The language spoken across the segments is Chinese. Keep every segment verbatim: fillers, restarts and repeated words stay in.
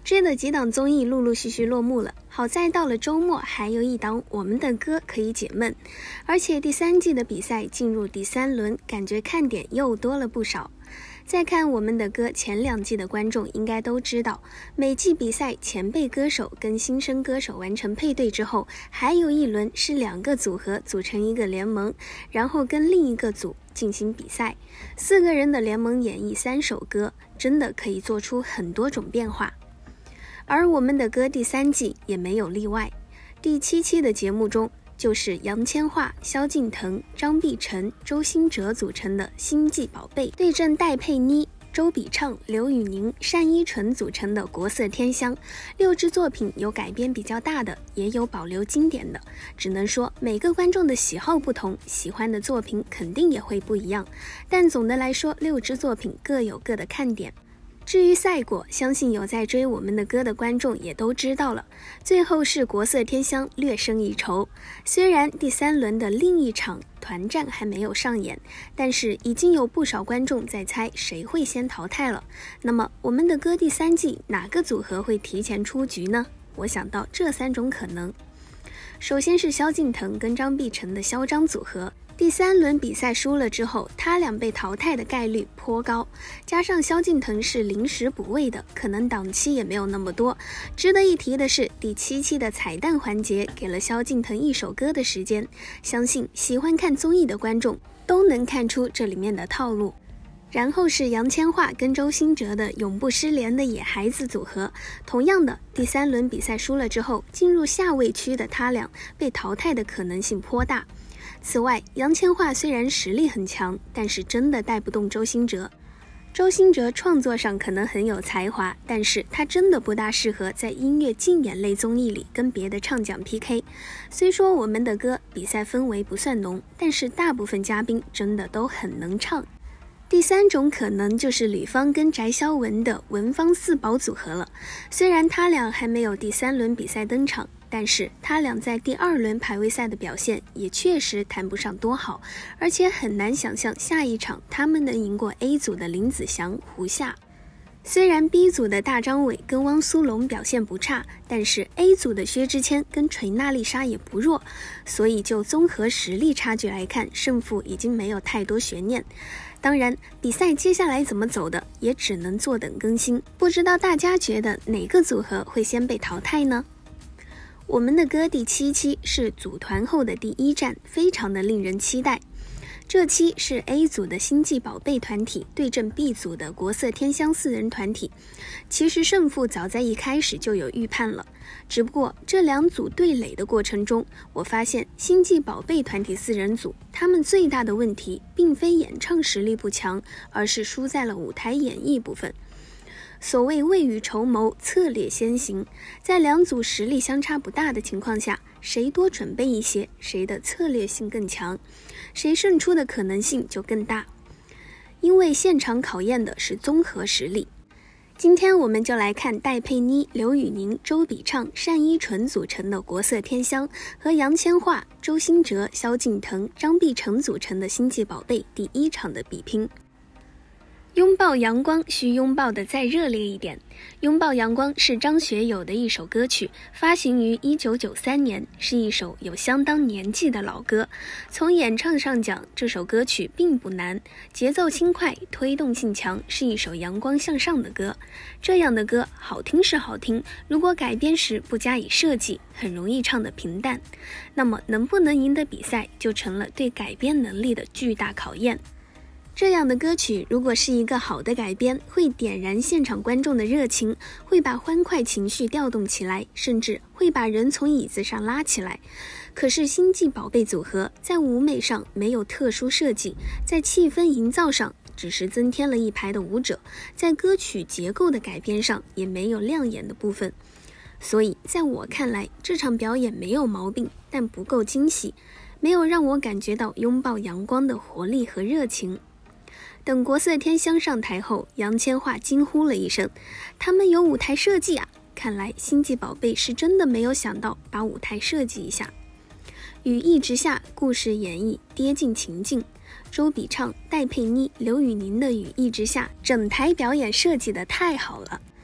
追的几档综艺陆陆续续落幕了，好在到了周末还有一档我们的歌可以解闷，而且第三季的比赛进入第三轮，感觉看点又多了不少。再看我们的歌前两季的观众应该都知道，每季比赛前辈歌手跟新生歌手完成配对之后，还有一轮是两个组合组成一个联盟，然后跟另一个组进行比赛，四个人的联盟演绎三首歌，真的可以做出很多种变化。而我们的歌第三季也没有例外，第七期的节目中就是杨千嬅、萧敬腾、张碧晨、周兴哲组成的星际宝贝对阵戴佩妮、周笔畅、刘宇宁、单依纯组成的国色天香。六支作品有改编比较大的，也有保留经典的，只能说每个观众的喜好不同，喜欢的作品肯定也会不一样，但总的来说六支作品各有各的看点。至于赛果，相信有在追我们的歌的观众也都知道了，最后是国色天香略胜一筹。虽然第三轮的另一场团战还没有上演，但是已经有不少观众在猜谁会先淘汰了。那么我们的歌第三季哪个组合会提前出局呢？我想到这三种可能。首先是萧敬腾跟张碧晨的萧张组合，第三轮比赛输了之后，他俩被淘汰的概率颇高，加上萧敬腾是临时补位的，可能档期也没有那么多。值得一提的是，第七期的彩蛋环节给了萧敬腾一首歌的时间，相信喜欢看综艺的观众都能看出这里面的套路。然后是杨千嬅跟周兴哲的永不失联的野孩子组合，同样的，第三轮比赛输了之后，进入下位区的他俩被淘汰的可能性颇大。此外，杨千嬅虽然实力很强，但是真的带不动周兴哲。周兴哲创作上可能很有才华，但是他真的不大适合在音乐竞演类综艺里跟别的唱将 P K。虽说我们的歌比赛氛围不算浓，但是大部分嘉宾真的都很能唱。第三种可能就是吕方跟翟潇闻的文芳四宝组合了。虽然他俩还没有第三轮比赛登场，但是他俩在第二轮排位赛的表现也确实谈不上多好，而且很难想象下一场他们能赢过 A 组的林子祥、胡夏。虽然 B 组的大张伟跟汪苏泷表现不差，但是 A 组的薛之谦跟锤娜丽莎也不弱，所以就综合实力差距来看，胜负已经没有太多悬念。当然，比赛接下来怎么走的，也只能坐等更新。不知道大家觉得哪个组合会先被淘汰呢？我们的歌第七期是组团后的第一站，非常的令人期待。这期是 A 组的星际宝贝团体对阵 B 组的国色天香四人团体。其实胜负早在一开始就有预判了，只不过这两组对垒的过程中，我发现星际宝贝团体四人组他们最大的问题并非演唱实力不强，而是输在了舞台演绎部分。所谓未雨绸缪，策略先行，在两组实力相差不大的情况下，谁多准备一些，谁的策略性更强，谁胜出的可能性就更大。因为现场考验的是综合实力。今天我们就来看戴佩妮、刘宇宁、周笔畅、单依纯组成的国色天香和杨千嬅、周兴哲、萧敬腾、张碧晨组成的星际宝贝第一场的比拼。拥抱阳光需拥抱的再热烈一点。拥抱阳光是张学友的一首歌曲，发行于一九九三年，是一首有相当年纪的老歌。从演唱上讲，这首歌曲并不难，节奏轻快，推动性强，是一首阳光向上的歌。这样的歌好听是好听，如果改编时不加以设计，很容易唱得平淡。那么能不能赢得比赛，就成了对改编能力的巨大考验。这样的歌曲如果是一个好的改编，会点燃现场观众的热情，会把欢快情绪调动起来，甚至会把人从椅子上拉起来。可是星际宝贝组合在舞美上没有特殊设计，在气氛营造上只是增添了一排的舞者，在歌曲结构的改编上也没有亮眼的部分。所以在我看来，这场表演没有毛病，但不够惊喜，没有让我感觉到拥抱阳光的活力和热情。等国色天香上台后，杨千嬅惊呼了一声：“他们有舞台设计啊！”看来星际宝贝是真的没有想到把舞台设计一下。雨一直下，故事演绎跌进情境。周笔畅、戴佩妮、刘宇宁的雨一直下，整台表演设计的太好了。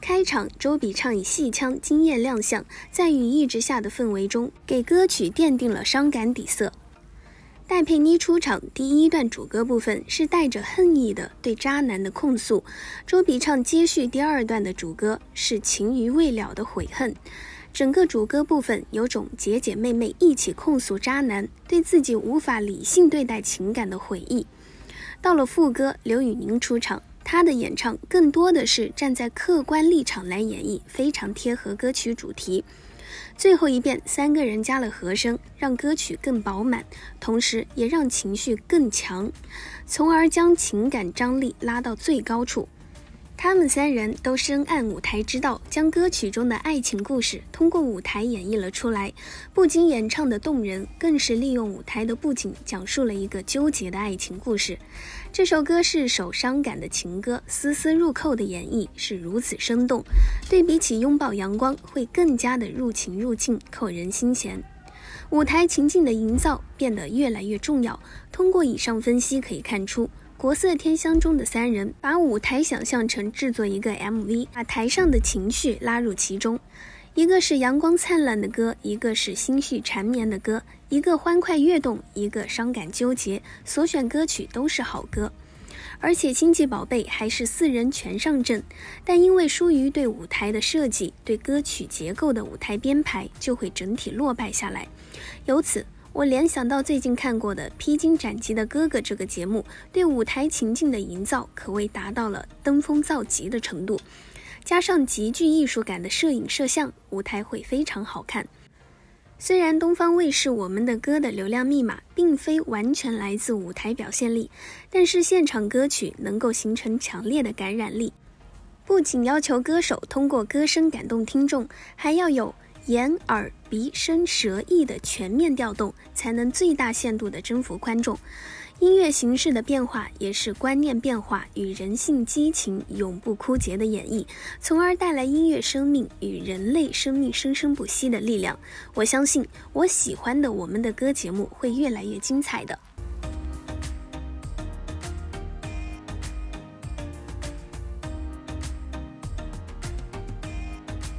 开场，周笔畅以戏腔惊艳亮相，在雨一直下的氛围中，给歌曲奠定了伤感底色。戴佩妮出场，第一段主歌部分是带着恨意的对渣男的控诉，周笔畅接续第二段的主歌是情余未了的悔恨。整个主歌部分有种姐姐妹妹一起控诉渣男对自己无法理性对待情感的悔意。到了副歌，刘宇宁出场，他的演唱更多的是站在客观立场来演绎，非常贴合歌曲主题。最后一遍三个人加了和声，让歌曲更饱满，同时也让情绪更强，从而将情感张力拉到最高处。他们三人都深谙舞台之道，将歌曲中的爱情故事通过舞台演绎了出来，不仅演唱的动人，更是利用舞台的布景讲述了一个纠结的爱情故事。这首歌是首伤感的情歌，丝丝入扣的演绎是如此生动，对比起拥抱阳光会更加的入情入境，扣人心弦。舞台情境的营造变得越来越重要，通过以上分析可以看出，国色天香中的三人把舞台想象成制作一个 M V， 把台上的情绪拉入其中。一个是阳光灿烂的歌，一个是心绪缠绵的歌，一个欢快跃动，一个伤感纠结，所选歌曲都是好歌。而且星际宝贝还是四人全上阵，但因为疏于对舞台的设计，对歌曲结构的舞台编排，就会整体落败下来。由此我联想到最近看过的《披荆斩棘的哥哥》这个节目，对舞台情境的营造可谓达到了登峰造极的程度，加上极具艺术感的摄影摄像，舞台会非常好看。虽然东方卫视《我们的歌》的流量密码并非完全来自舞台表现力，但是现场歌曲能够形成强烈的感染力，不仅要求歌手通过歌声感动听众，还要有眼耳鼻身舌意的全面调动，才能最大限度地征服观众。音乐形式的变化也是观念变化与人性激情永不枯竭的演绎，从而带来音乐生命与人类生命生生不息的力量。我相信我喜欢的我们的歌节目会越来越精彩的。